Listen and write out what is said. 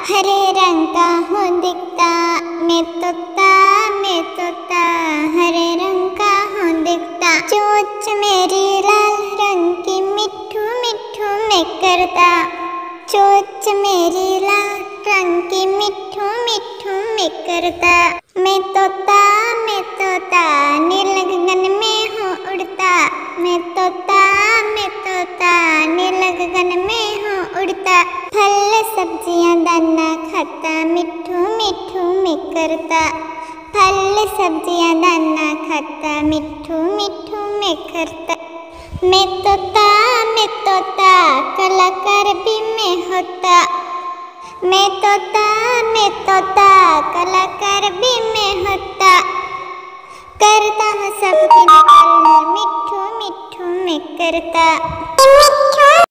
हरे रंग का हूँ दिखता, मैं तोता हरे रंग का हूँ दिखता। चोंच मेरी लाल रंग की मिठू मिठू मैं करता। चोंच मेरी लाल रंग की मिठू मिठू मैं करता। मैं तोता नील गगन में हूँ उड़ता। मैं तोता नील गगन में हूँ उड़ता। फल सब्जियाँ दाना खाता, मिठू मिठू मैं करता। फल सब्जियाँ दाना खाता, मिठू मिठू मैं करता। मैं तोता कलाकार भी मैं होता। मैं तोता कलाकार भी मैं होता। करता हूँ सबकी नकल, मिठू मिठू मैं करता।